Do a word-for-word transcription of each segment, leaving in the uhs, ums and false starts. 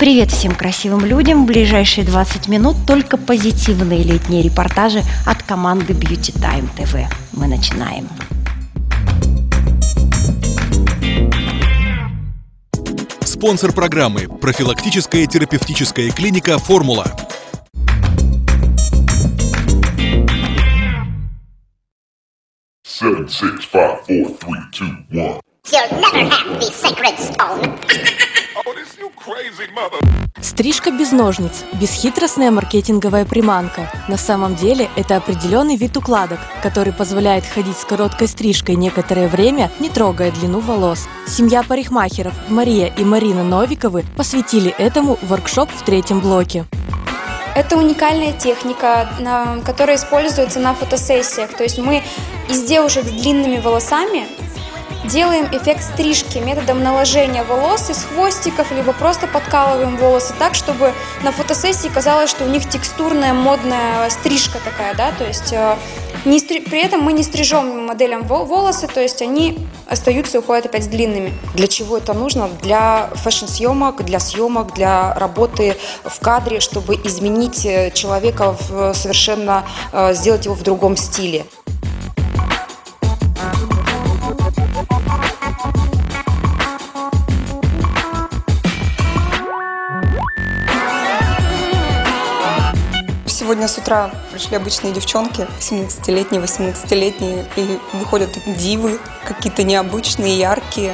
Привет всем красивым людям. В ближайшие двадцать минут только позитивные летние репортажи от команды Beauty Time ти ви. Мы начинаем. Спонсор программы – профилактическая терапевтическая клиника «Формула». Seven, six, five, four, three, two, one. You'll never have the sacred stone. Oh, this you crazy mother. Стрижка без ножниц – бесхитростная маркетинговая приманка. На самом деле это определенный вид укладок, который позволяет ходить с короткой стрижкой некоторое время, не трогая длину волос. Семья парикмахеров Мария и Марина Новиковы посвятили этому воркшоп в третьем блоке. Это уникальная техника, которая используется на фотосессиях. То есть мы из девушек с длинными волосами делаем эффект стрижки методом наложения волос из хвостиков, либо просто подкалываем волосы так, чтобы на фотосессии казалось, что у них текстурная, модная стрижка такая, да, то есть не стри... при этом мы не стрижем моделям волосы, то есть они остаются и уходят опять длинными. Для чего это нужно? Для фэшн-съемок, для съемок, для работы в кадре, чтобы изменить человека, в совершенно сделать его в другом стиле. Сегодня с утра пришли обычные девчонки, семнадцатилетние, восемнадцатилетние, и выходят дивы, какие-то необычные, яркие.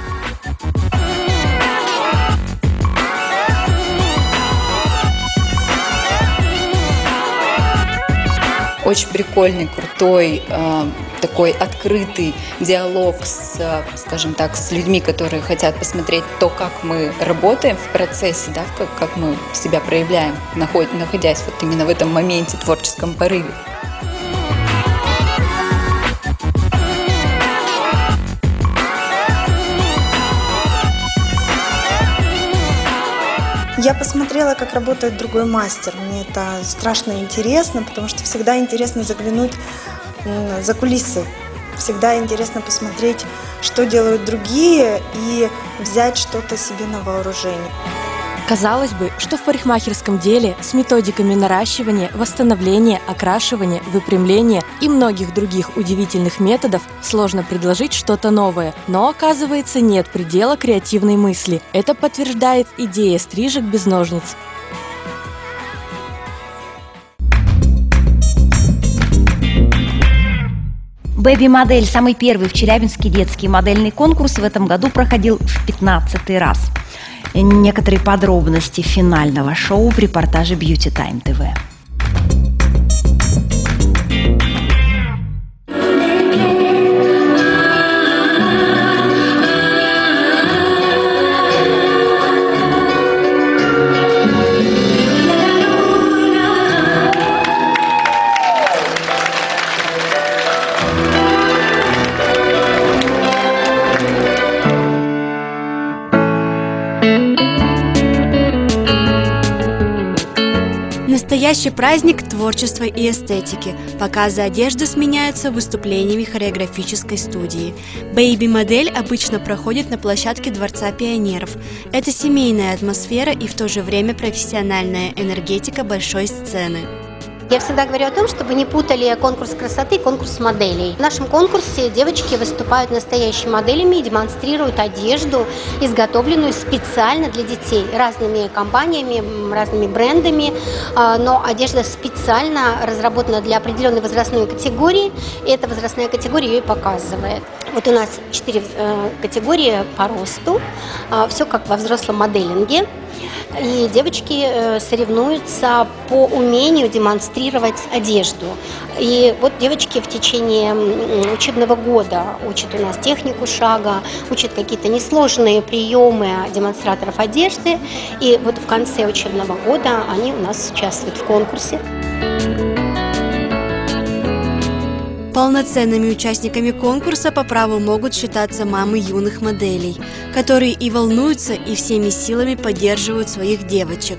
Очень прикольный, крутой, э, такой открытый диалог с, скажем так, с людьми, которые хотят посмотреть то, как мы работаем в процессе, да, как, как мы себя проявляем, наход, находясь вот именно в этом моменте, творческом порыве. Я посмотрела, как работает другой мастер. Мне это страшно интересно, потому что всегда интересно заглянуть за кулисы. Всегда интересно посмотреть, что делают другие, и взять что-то себе на вооружение. Казалось бы, что в парикмахерском деле с методиками наращивания, восстановления, окрашивания, выпрямления и многих других удивительных методов сложно предложить что-то новое. Но, оказывается, нет предела креативной мысли. Это подтверждает идея стрижек без ножниц. «Бэби-модель» – самый первый в Челябинске детский модельный конкурс в этом году проходил в пятнадцатый раз. Некоторые подробности финального шоу в репортаже Beauty Time ти ви. Настоящий праздник творчества и эстетики. Показы одежды сменяются выступлениями хореографической студии. «Бэйби-модель» обычно проходит на площадке Дворца пионеров. Это семейная атмосфера и в то же время профессиональная энергетика большой сцены. Я всегда говорю о том, чтобы не путали конкурс красоты и конкурс моделей. В нашем конкурсе девочки выступают настоящими моделями и демонстрируют одежду, изготовленную специально для детей, разными компаниями, разными брендами. Но одежда специально разработана для определенной возрастной категории, и эта возрастная категория ее и показывает. Вот у нас четыре категории по росту, все как во взрослом моделинге. И девочки соревнуются по умению демонстрировать одежду. И вот девочки в течение учебного года учат у нас технику шага, учат какие-то несложные приемы демонстраторов одежды. И вот в конце учебного года они у нас участвуют в конкурсе. Полноценными участниками конкурса по праву могут считаться мамы юных моделей, которые и волнуются, и всеми силами поддерживают своих девочек.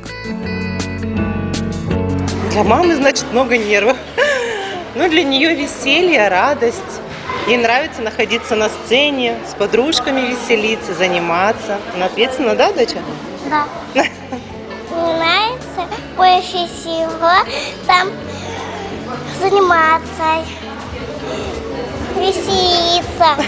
Для мамы, значит, много нервов. Но для нее веселье, радость. Ей нравится находиться на сцене, с подружками веселиться, заниматься. Она ответственна, да, доча? Да. больше всего там заниматься, веселиться.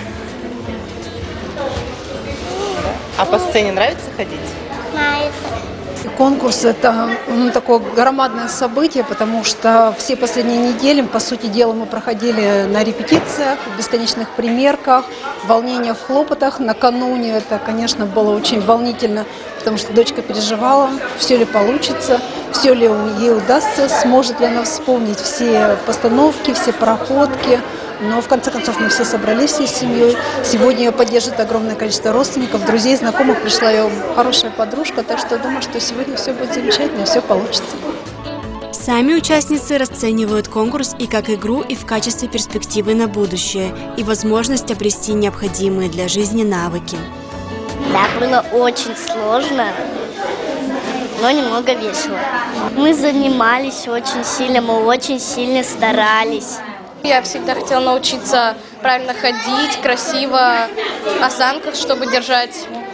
А по сцене нравится ходить? Нравится. Конкурс – это ну, такое громадное событие, потому что все последние недели, по сути дела, мы проходили на репетициях, в бесконечных примерках, волнениях, хлопотах. Накануне это, конечно, было очень волнительно, потому что дочка переживала, все ли получится, все ли ей удастся, сможет ли она вспомнить все постановки, все проходки. Но в конце концов мы все собрались всей семьей. Сегодня ее поддержит огромное количество родственников, друзей, знакомых. Пришла ее хорошая подружка, так что я думаю, что сегодня все будет замечательно, все получится. Сами участницы расценивают конкурс и как игру, и в качестве перспективы на будущее, и возможность обрести необходимые для жизни навыки. Да, было очень сложно, но немного весело. Мы занимались очень сильно, мы очень сильно старались. Я всегда хотела научиться правильно ходить, красиво, осанках, чтобы держать,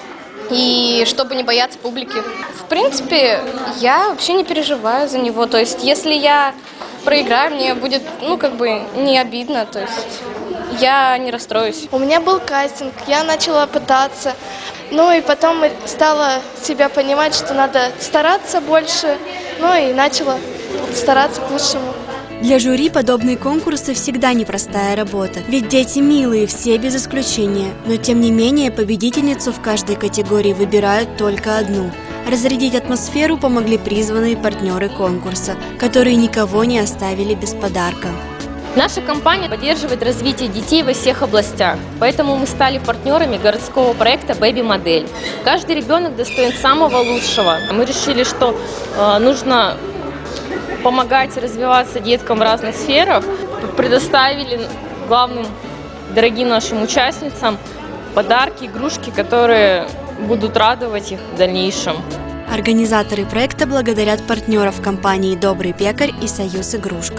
и чтобы не бояться публики. В принципе, я вообще не переживаю за него. То есть, если я проиграю, мне будет, ну, как бы, не обидно. То есть, я не расстроюсь. У меня был кастинг, я начала пытаться. Ну, и потом стала себя понимать, что надо стараться больше. Ну, и начала стараться к лучшему. Для жюри подобные конкурсы всегда непростая работа, ведь дети милые, все без исключения, но тем не менее победительницу в каждой категории выбирают только одну. Разрядить атмосферу помогли призванные партнеры конкурса, которые никого не оставили без подарка. Наша компания поддерживает развитие детей во всех областях, поэтому мы стали партнерами городского проекта «Бэйби Модель». Каждый ребенок достоин самого лучшего. Мы решили, что э, нужно помогать развиваться деткам в разных сферах, предоставили главным дорогим нашим участницам подарки, игрушки, которые будут радовать их в дальнейшем. Организаторы проекта благодарят партнеров компании «Добрый пекарь» и «Союз Игрушка».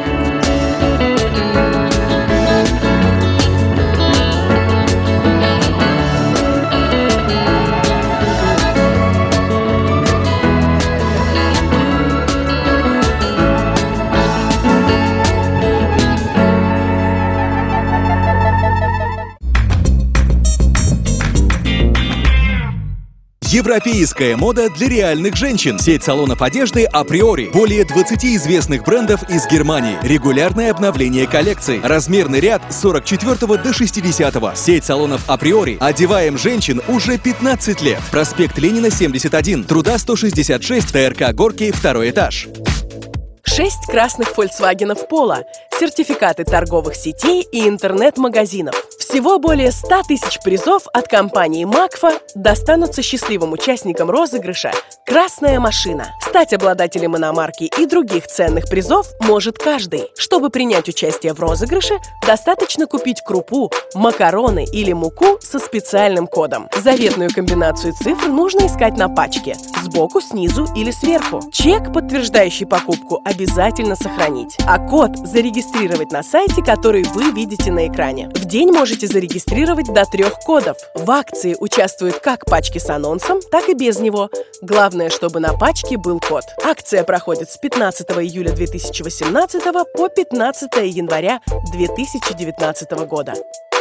Европейская мода для реальных женщин. Сеть салонов одежды «Априори». Более двадцати известных брендов из Германии. Регулярное обновление коллекций. Размерный ряд с сорок четвёртого до шестидесятого. Сеть салонов «Априори». Одеваем женщин уже пятнадцать лет. Проспект Ленина, семьдесят один. Труда сто шестьдесят шесть. ТРК Горки, второй этаж. Шесть красных «Фольксвагенов Поло», сертификаты торговых сетей и интернет-магазинов. Всего более ста тысяч призов от компании «Макфа» достанутся счастливым участникам розыгрыша «Красная машина». Стать обладателем иномарки и других ценных призов может каждый. Чтобы принять участие в розыгрыше, достаточно купить крупу, макароны или муку со специальным кодом. Заветную комбинацию цифр нужно искать на пачке – сбоку, снизу или сверху. Чек, подтверждающий покупку, обязательно сохранить, а код зарегистрировать на сайте, который вы видите на экране. В день можете зарегистрировать до трех кодов. В акции участвуют как пачки с анонсом, так и без него. Главное, чтобы на пачке был код. Акция проходит с пятнадцатого июля две тысячи восемнадцатого по пятнадцатое января две тысячи девятнадцатого года.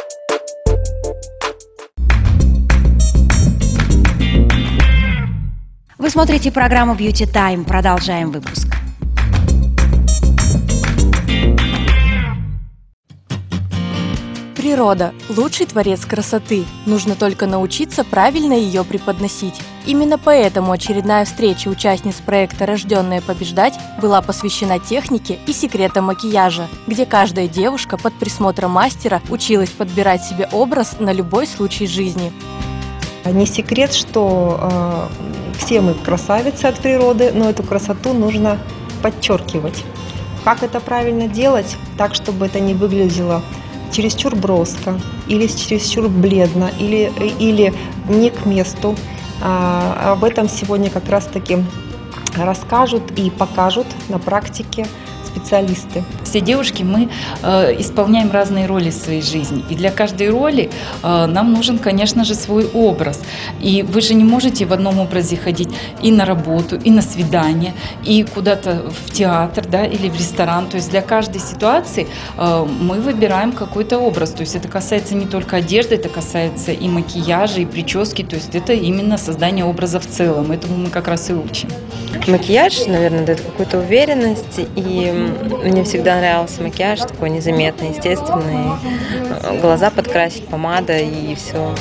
Вы смотрите программу Beauty Time. Продолжаем выпуск. Природа – лучший творец красоты. Нужно только научиться правильно ее преподносить. Именно поэтому очередная встреча участниц проекта «Рожденные побеждать» была посвящена технике и секретам макияжа, где каждая девушка под присмотром мастера училась подбирать себе образ на любой случай жизни. Не секрет, что э, все мы красавицы от природы, но эту красоту нужно подчеркивать. Как это правильно делать, так, чтобы это не выглядело чересчур броско, или чересчур бледно, или, или не к месту. А, об этом сегодня как раз-таки расскажут и покажут на практике специалисты. Все девушки, мы э, исполняем разные роли в своей жизни. И для каждой роли э, нам нужен, конечно же, свой образ. И вы же не можете в одном образе ходить и на работу, и на свидание, и куда-то в театр, да, или в ресторан. То есть для каждой ситуации э, мы выбираем какой-то образ. То есть это касается не только одежды, это касается и макияжа, и прически. То есть это именно создание образа в целом. Этому мы как раз и учим. Макияж, наверное, дает какую-то уверенность, и мне всегда нравился макияж, такой незаметный, естественный. Глаза подкрасить, помада и все.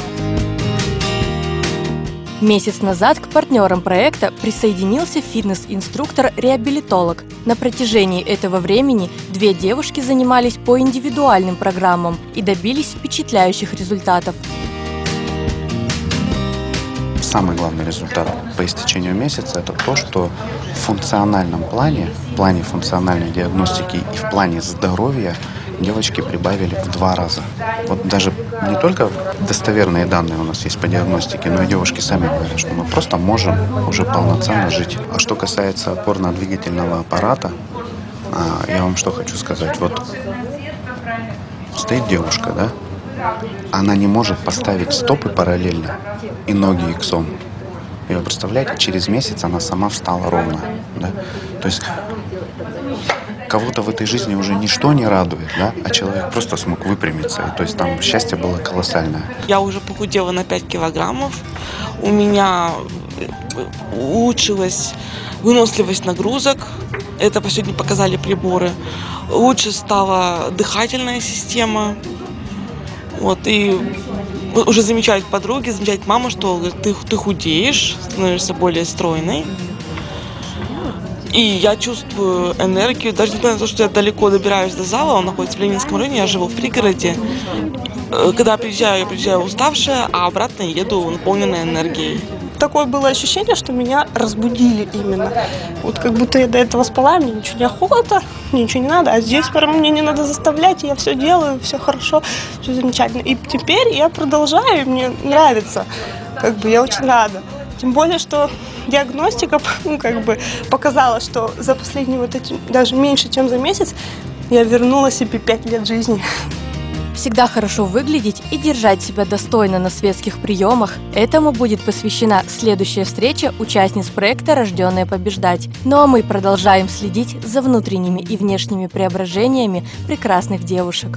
Месяц назад к партнерам проекта присоединился фитнес-инструктор-реабилитолог. На протяжении этого времени две девушки занимались по индивидуальным программам и добились впечатляющих результатов. Самый главный результат по истечению месяца – это то, что в функциональном плане, в плане функциональной диагностики и в плане здоровья девочки прибавили в два раза. Вот даже не только достоверные данные у нас есть по диагностике, но и девушки сами говорят, что мы просто можем уже полноценно жить. А что касается опорно-двигательного аппарата, я вам что хочу сказать. Вот стоит девушка, да? Она не может поставить стопы параллельно и ноги иксом. И вы представляете, через месяц она сама встала ровно. Да? То есть кого-то в этой жизни уже ничто не радует, да? А человек просто смог выпрямиться. И, то есть там счастье было колоссальное. Я уже похудела на пять килограммов. У меня улучшилась выносливость нагрузок. Это последние показали приборы. Лучше стала дыхательная система. Вот, и уже замечают подруги, замечает мама, что ты, ты худеешь, становишься более стройной. И я чувствую энергию, даже несмотря на то, что я далеко добираюсь до зала, он находится в Ленинском районе, я живу в пригороде. Когда приезжаю, я приезжаю уставшая, а обратно еду наполненная энергией. Такое было ощущение, что меня разбудили именно. Вот как будто я до этого спала, мне ничего не охота, мне ничего не надо. А здесь прям мне не надо заставлять, я все делаю, все хорошо, все замечательно. И теперь я продолжаю, и мне нравится. Как бы я очень рада. Тем более, что диагностика, ну, как бы показала, что за последние вот эти, даже меньше, чем за месяц, я вернула себе пять лет жизни. Всегда хорошо выглядеть и держать себя достойно на светских приемах. Этому будет посвящена следующая встреча участниц проекта «Рожденные побеждать». Ну а мы продолжаем следить за внутренними и внешними преображениями прекрасных девушек.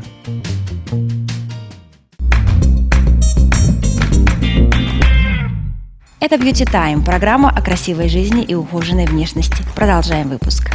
Это Beauty Time, программа о красивой жизни и ухоженной внешности. Продолжаем выпуск.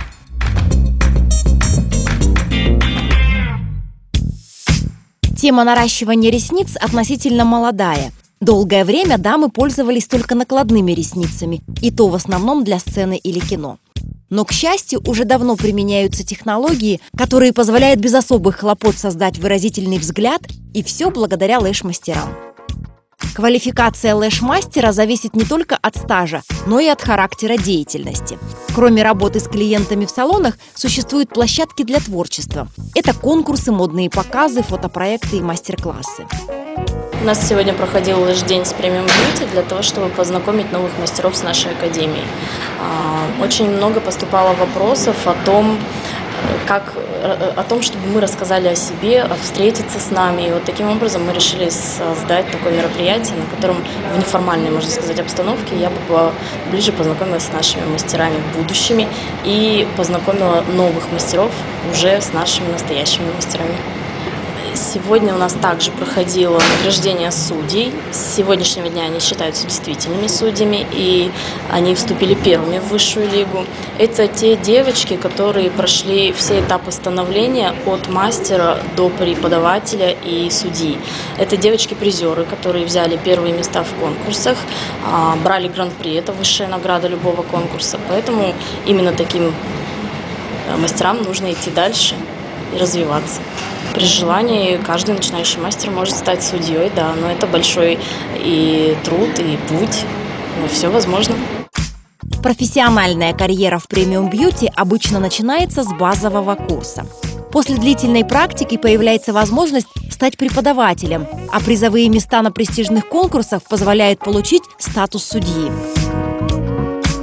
Тема наращивания ресниц относительно молодая. Долгое время дамы пользовались только накладными ресницами, и то в основном для сцены или кино. Но, к счастью, уже давно применяются технологии, которые позволяют без особых хлопот создать выразительный взгляд, и все благодаря лэш-мастерам. Квалификация лэш-мастера зависит не только от стажа, но и от характера деятельности. Кроме работы с клиентами в салонах, существуют площадки для творчества. Это конкурсы, модные показы, фотопроекты и мастер-классы. У нас сегодня проходил лэш-день с премиум бьюти для того, чтобы познакомить новых мастеров с нашей академией. Очень много поступало вопросов о том, как, о том, чтобы мы рассказали о себе, встретиться с нами. И вот таким образом мы решили создать такое мероприятие, на котором в неформальной, можно сказать, обстановке я бы ближе познакомилась с нашими мастерами будущими и познакомила новых мастеров уже с нашими настоящими мастерами. Сегодня у нас также проходило награждение судей. С сегодняшнего дня они считаются действительными судьями, и они вступили первыми в высшую лигу. Это те девочки, которые прошли все этапы становления от мастера до преподавателя и судьи. Это девочки-призеры, которые взяли первые места в конкурсах, брали гран-при, это высшая награда любого конкурса. Поэтому именно таким мастерам нужно идти дальше и развиваться. При желании каждый начинающий мастер может стать судьей, да, но это большой и труд, и путь, но все возможно. Профессиональная карьера в премиум бьюти обычно начинается с базового курса. После длительной практики появляется возможность стать преподавателем, а призовые места на престижных конкурсах позволяют получить статус судьи.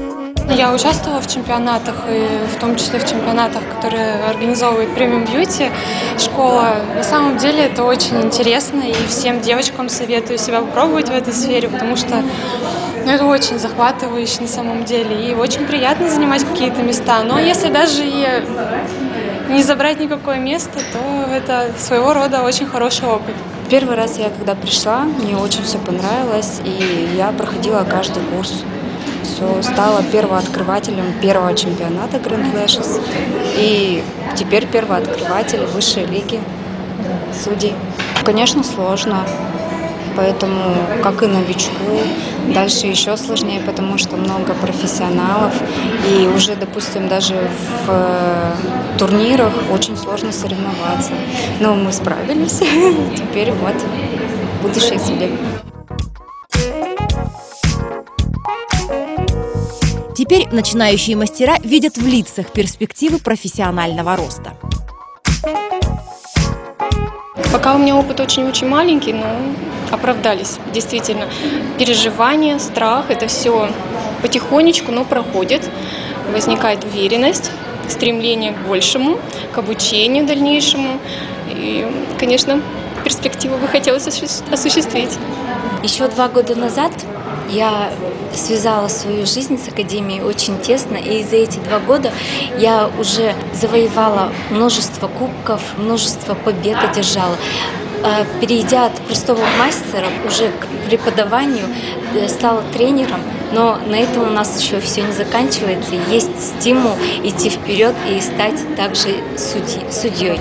Я участвовала в чемпионатах, и в том числе в чемпионатах, которые организовывает Premium Beauty школа. На самом деле это очень интересно, и всем девочкам советую себя попробовать в этой сфере, потому что ну, это очень захватывающе на самом деле, и очень приятно занимать какие-то места. Но если даже и не забрать никакое место, то это своего рода очень хороший опыт. Первый раз я когда пришла, мне очень все понравилось, и я проходила каждый курс. Все, стала первооткрывателем первого чемпионата Grand Lashes, и теперь первооткрыватель высшей лиги судей. Конечно, сложно, поэтому, как и новичку, дальше еще сложнее, потому что много профессионалов, и уже, допустим, даже в турнирах очень сложно соревноваться. Но мы справились, теперь вот будущее судья. Теперь начинающие мастера видят в лицах перспективы профессионального роста. Пока у меня опыт очень-очень маленький, но оправдались. Действительно, переживания, страх – это все потихонечку, но проходит. Возникает уверенность, стремление к большему, к обучению дальнейшему. И, конечно, перспективу бы хотелось осуществить. Еще два года назад я связала свою жизнь с академией очень тесно, и за эти два года я уже завоевала множество кубков, множество побед одержала. Перейдя от простого мастера уже к преподаванию, стала тренером, но на этом у нас еще все не заканчивается. Есть стимул идти вперед и стать также судьей.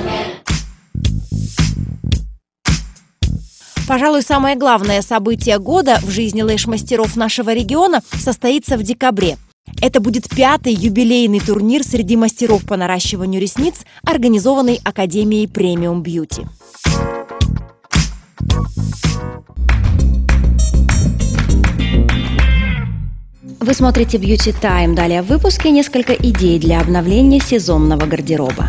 Пожалуй, самое главное событие года в жизни лэш-мастеров нашего региона состоится в декабре. Это будет пятый юбилейный турнир среди мастеров по наращиванию ресниц, организованный Академией Premium Beauty. Вы смотрите Beauty Time. Далее в выпуске несколько идей для обновления сезонного гардероба.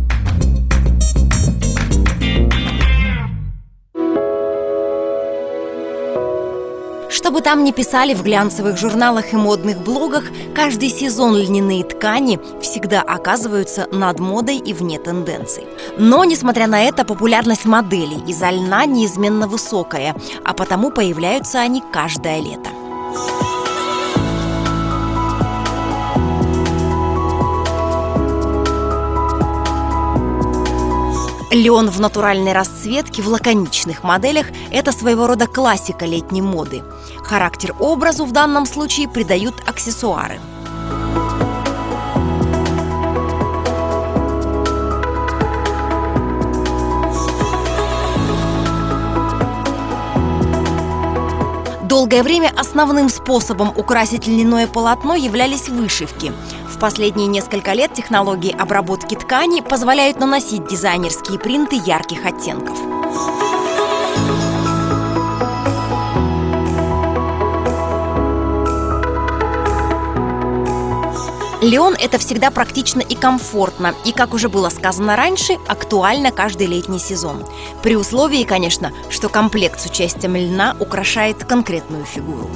Что бы там ни писали в глянцевых журналах и модных блогах, каждый сезон льняные ткани всегда оказываются над модой и вне тенденций. Но, несмотря на это, популярность моделей из-за льна неизменно высокая, а потому появляются они каждое лето. Лен в натуральной расцветке, в лаконичных моделях – это своего рода классика летней моды. Характер образу в данном случае придают аксессуары. Долгое время основным способом украсить льняное полотно являлись вышивки. В последние несколько лет технологии обработки ткани позволяют наносить дизайнерские принты ярких оттенков. Лен – это всегда практично и комфортно, и, как уже было сказано раньше, актуально каждый летний сезон. При условии, конечно, что комплект с участием льна украшает конкретную фигуру.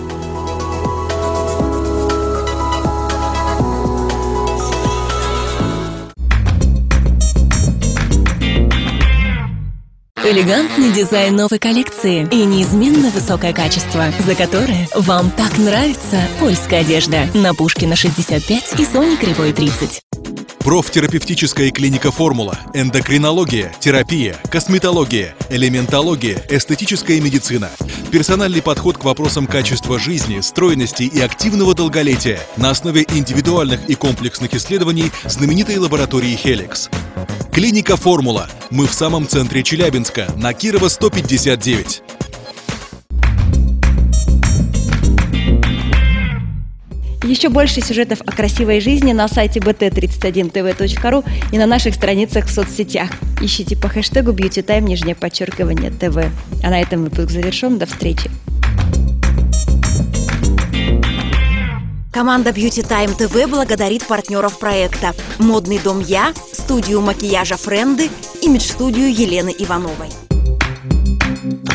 Элегантный дизайн новой коллекции и неизменно высокое качество, за которое вам так нравится польская одежда. На Пушкина шестьдесят пять и Сони Кривой тридцать. Профтерапевтическая клиника «Формула», эндокринология, терапия, косметология, элементология, эстетическая медицина. Персональный подход к вопросам качества жизни, стройности и активного долголетия на основе индивидуальных и комплексных исследований знаменитой лаборатории «Хеликс». Клиника «Формула». Мы в самом центре Челябинска, на Кирова сто пятьдесят девять. Еще больше сюжетов о красивой жизни на сайте би ти тридцать один тэ вэ точка ру и на наших страницах в соцсетях. Ищите по хэштегу Beauty Time, нижнее подчеркивание, ТВ. А на этом выпуск завершен. До встречи. Команда Beauty Time тэ вэ благодарит партнеров проекта: Модный дом Я, студию макияжа Френды, имидж-студию Елены Ивановой.